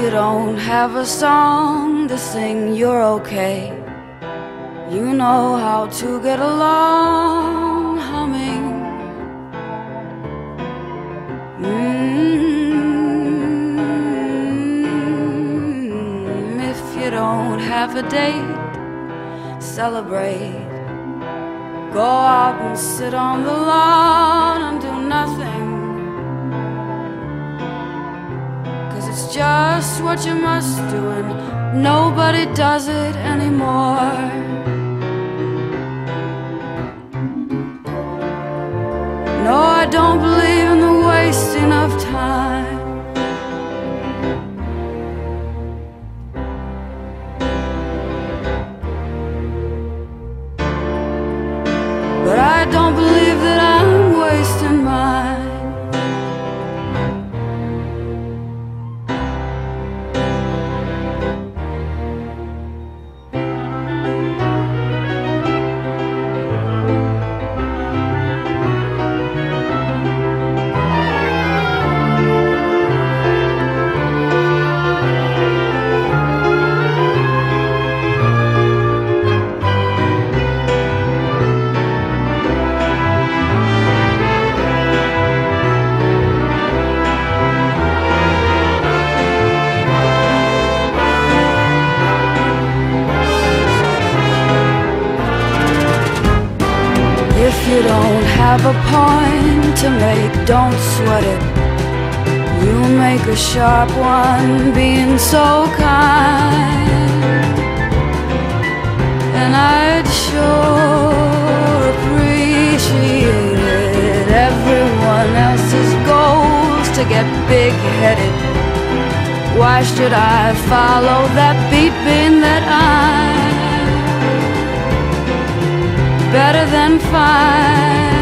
you don't have a song to sing, you're okay. You know how to get along humming. If you don't have a date, celebrate. Go out and sit on the lawn and do nothing, 'cause it's just what you must do and nobody does it anymore. No, I don't believe in the wasting of time. But I don't believe that I'm wasting mine. If you don't have a point to make, don't sweat it. You make a sharp one being so kind. And I'd sure appreciate it. Everyone else's goals to get big-headed. Why should I follow that beat being that I'm better than fine?